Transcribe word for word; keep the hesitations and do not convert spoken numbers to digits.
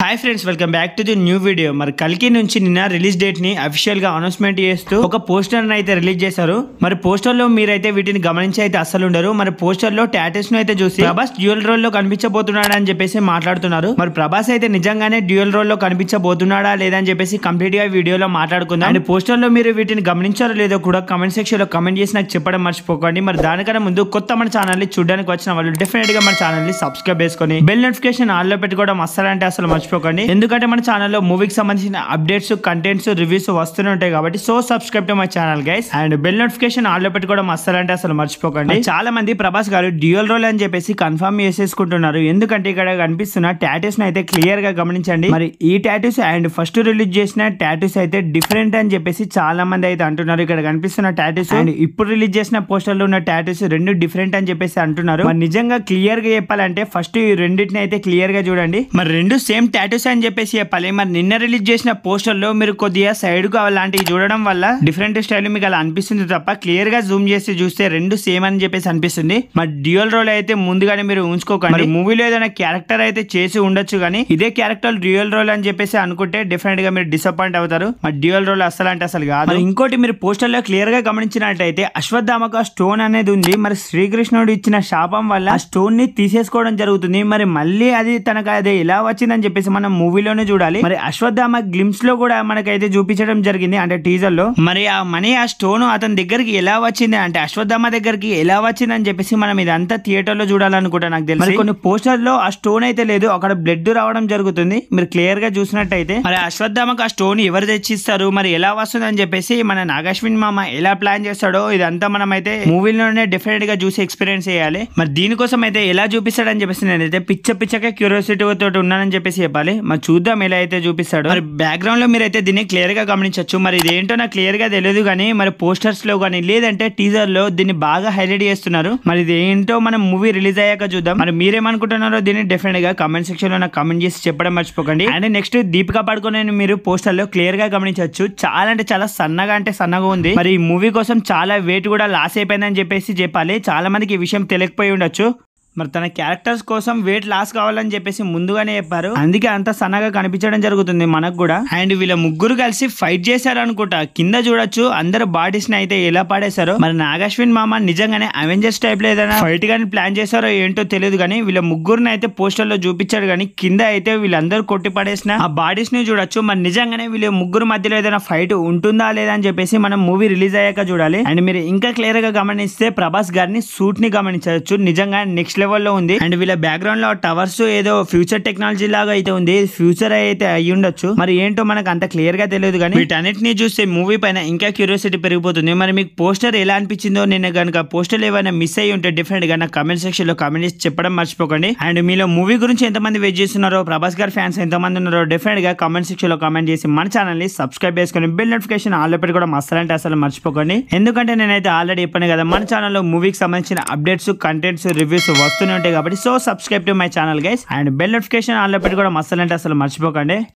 Hi friends, welcome back to the new video. మరి కల్కి నుంచి నిన్న రిలీజ్ డేట్ ని అఫీషియల్ గా అనౌన్స్మెంట్ చేస్తూ ఒక పోస్టర్ అయితే రిలీజ్ చేశారు. మరి పోస్టర్ లో మీరైతే వీటిని గమనించి అయితే అస్సలు ఉండరు. మరి పోస్టర్ లో టాటూస్ ను అయితే చూసి ప్రభాస్ డ్యూయల్ రోల్ లో కనిపించబోతున్నాడా అని చెప్పేసి మాట్లాడుతున్నారు. మరి ప్రభాస్ అయితే నిజంగానే డ్యూయల్ రోల్ లో కనిపించబోతున్నాడా లేదా అని చెప్పేసి కంప్లీట్ గా వీడియోలో మాట్లాడుకుందాం. అండ్ పోస్టర్ లో మీరు వీటిని గమనించారో లేదో కూడా కమెంట్ సెక్షన్ లో కమెంట్ చేసి నాకు చెప్పడం మర్చిపోకండి. మరి దానికన్నా ముందు కొత్త మన ఛానల్ ని చూడడానికి వచ్చిన వాళ్ళు డెఫినెట్ గా మన ఛానల్ ని సబ్స్క్రైబ్ చేసుకొని బెల్ నోటిఫికేషన్ ఆల్ లో పెట్టుకోవడం అస్సలు అంటే అసలు మర్చిపోకండి. ఎందుకంటే మన ఛానల్లో మూవీకి సంబంధించిన అప్డేట్స్, కంటెంట్స్, రివ్యూస్ వస్తూనే ఉంటాయి కాబట్టి so subscribe to my channel guys. And bell notification all లో పెట్టుకోవడం అస్సలు అంటే అసలు మర్చిపోకండి. చాలా మంది ప్రభాస్ గారు డ్యూయల్ రోల్ అని చెప్పేసి కన్ఫర్మ్ చేసేసుకుంటున్నారు. ఎందుకంటే ఇక్కడ కనిపిస్తున్న టాటూస్ అయితే క్లియర్ గా గమనించండి. మరి ఈ టాటూస్ అండ్ ఫస్ట్ రిలీజ్ చేసిన టాటూస్ అయితే డిఫరెంట్ అని చెప్పేసి చాలా మంది అయితే అంటున్నారు. ఇక్కడ కనిపిస్తున్న టాటూస్ అండ్ ఇప్పుడు రిలీజ్ చేసిన పోస్టర్ లో ఉన్న టాటూస్ రెండు డిఫరెంట్ అని చెప్పేసి అంటున్నారు. మరి నిజంగా క్లియర్ గా చెప్పాలంటే ఫస్ట్ ఈ రెండింటిని అయితే క్లియర్ గా చూడండి. మరి రెండు సేమ్ టాటూస్ అని చెప్పేసి చెప్పాలి. మరి నిన్న రిలీజ్ చేసిన పోస్టర్ లో మీరు కొద్దిగా సైడ్ కు అలాంటివి చూడడం వల్ల డిఫరెంట్ స్టైల్ మీకు అలా అనిపిస్తుంది తప్ప క్లియర్ గా జూమ్ చేసి చూస్తే రెండు సేమ్ అని చెప్పేసి అనిపిస్తుంది. మరి డ్యూయల్ రోల్ అయితే ముందుగానే మీరు ఉంచుకోకండి. మూవీలో ఏదైనా క్యారెక్టర్ అయితే చేసి ఉండొచ్చు కానీ ఇదే క్యారెక్టర్ డ్యూయల్ రోల్ అని చెప్పేసి అనుకుంటే డెఫినెట్ గా మీరు డిసప్పాయింట్ అవుతారు. మరి డ్యూయల్ రోల్ అసలు అంటే అసలు కాదు. ఇంకోటి మీరు పోస్టర్ లో క్లియర్ గా గమనించినట్టయితే అశ్వత్థామకు స్టోన్ అనేది ఉంది. మరి శ్రీకృష్ణుడు ఇచ్చిన శాపం వల్ల ఆ స్టోన్ ని తీసేసుకోవడం జరుగుతుంది. మరి మళ్ళీ అది తనకు అది ఎలా వచ్చిందని చెప్పేసి మనం మూవీలోనే చూడాలి. మరి అశ్వత్థామ గ్లిమ్స్ లో కూడా మనకైతే చూపించడం జరిగింది అంటే టీజర్ లో. మరి ఆ మనీ ఆ స్టోన్ అతని దగ్గరికి ఎలా వచ్చింది అంటే అశ్వత్థామ దగ్గరికి ఎలా వచ్చింది అని చెప్పేసి మనం ఇదంతా థియేటర్ లో చూడాలనుకుంటా నాకు తెలిసి. మరి కొన్ని పోస్టర్ లో ఆ స్టోన్ అయితే లేదు, అక్కడ బ్లడ్ రావడం జరుగుతుంది. మీరు క్లియర్ గా చూసినట్టయితే మరి అశ్వత్థామకు ఆ స్టోన్ ఎవరు తెచ్చిస్తారు, మరి ఎలా వస్తుంది అని చెప్పేసి మన నాగశ్విన్ మామ ఎలా ప్లాన్ చేస్తాడో ఇదంతా మనం అయితే మూవీలోనే డెఫినెట్ గా చూసి ఎక్స్పీరియన్స్ చేయాలి. మరి దీనికోసం అయితే ఎలా చూపిస్తాడని చెప్పేసి నేనైతే పిచ్చ పిచ్చగా క్యూరియాసిటీ తోటి ఉన్నానని చెప్పేసి చెప్పాలి. మరి చూద్దాం ఎలా అయితే చూపిస్తాడు. మరి బ్యాక్గ్రౌండ్ లో మీరైతే దీన్ని క్లియర్ గా గమనించవచ్చు. మరి ఇదేంటో నాకు క్లియర్ గా తెలియదు కానీ మరి పోస్టర్స్ లో కానీ లేదంటే టీజర్ లో దీన్ని బాగా హైలైట్ చేస్తున్నారు. మరి ఇది ఏంటో మనం మూవీ రిలీజ్ అయ్యాక చూద్దాం. మరి మీరేమనుకుంటున్నారో దీన్ని డెఫినెట్ గా కామెంట్ సెక్షన్ లో నాకు కామెంట్ చేసి చెప్పడం మర్చిపోకండి. అండ్ నెక్స్ట్ దీపికా పడుకోనే మీరు పోస్టర్ లో క్లియర్ గా గమనించవచ్చు. చాలా అంటే చాలా సన్నగా అంటే సన్నగా ఉంది. మరి ఈ మూవీ కోసం చాలా వెయిట్ కూడా లాస్ అయిపోయిందని చెప్పేసి చెప్పాలి. చాలా మందికి ఈ విషయం తెలియకపోయి ఉండొచ్చు. మరి తన క్యారెక్టర్స్ కోసం వెయిట్ లాస్ కావాలని చెప్పేసి ముందుగానే చెప్పారు. అందుకే అంత సన్నగా కనిపించడం జరుగుతుంది మనకు కూడా. అండ్ వీళ్ళ ముగ్గురు కలిసి ఫైట్ చేశారు అనుకుంటా. కింద చూడొచ్చు అందరు బాడీస్ ని అయితే ఎలా పాడేశారో. మరి నాగశ్విన్ మామ నిజంగానే అవెంజర్స్ టైప్ లో ఏదైనా ఫైట్ గానీ ప్లాన్ చేశారో ఏంటో తెలియదు కానీ వీళ్ళ ముగ్గురుని అయితే పోస్టర్ లో చూపించాడు. కానీ కింద అయితే వీళ్ళందరూ కొట్టి పడేసిన ఆ బాడీస్ ని చూడొచ్చు. మరి నిజంగానే వీళ్ళ ముగ్గురు మధ్యలో ఏదైనా ఫైట్ ఉంటుందా లేదా అని చెప్పేసి మనం మూవీ రిలీజ్ అయ్యాక చూడాలి. అండ్ మీరు ఇంకా క్లియర్ గా గమనిస్తే ప్రభాస్ గారిని సూట్ ని గమనించవచ్చు. నిజంగా నెక్స్ట్ లెవెల్ లో ఉంది. అండ్ వీళ్ళ బ్యాక్గ్రౌండ్ లో టవర్స్ ఏదో ఫ్యూచర్ టెక్నాలజీ లాగా అయితే ఉంది. ఫ్యూచర్ అయితే అయ్యి ఉండొచ్చు. మరి ఏంటో మనకు అంత క్లియర్ గా తెలియదు కానీ వీటన్నిటిని చూస్తే మూవీ పైన ఇంకా క్యూరియాసిటీ పెరిగిపోతుంది. మరి మీకు పోస్టర్ ఎలా అనిపించిందో, నేను కనుక పోస్టర్ ఏమైనా మిస్ అయ్యి ఉంటే డెఫినెట్ గా నాకు కామెంట్ సెక్షన్ లో కామెంట్ చేసి చెప్పడం మర్చిపోకండి. అండ్ మీలో మూవీ గురించి ఎంతమంది వెయిట్ చేస్తున్నారో, ప్రభాస్ గారి ఫ్యాన్స్ ఎంతమంది ఉన్నారో డెఫినెట్ గా కామెంట్ సెక్షన్ లో కామెంట్ చేసి మన ఛానల్ ని సబ్స్క్రైబ్ చేసుకుని బెల్ నోటిఫికేషన్ ఆల్ పెట్టి కూడా అసలు అంటే అసలు మర్చిపోకండి. ఎందుకంటే నేనైతే ఆల్రెడీ చెప్పాను కదా మన ఛానల్లో మూవీకి సంబంధించిన అప్డేట్స్, కంటెంట్స్, రివ్యూస్ వస్తూనే ఉంటాయి కాబట్టి so subscribe to my channel guys. And bell notification all పెట్టి కూడా అసలు అంటే అసలు మర్చిపోకండి.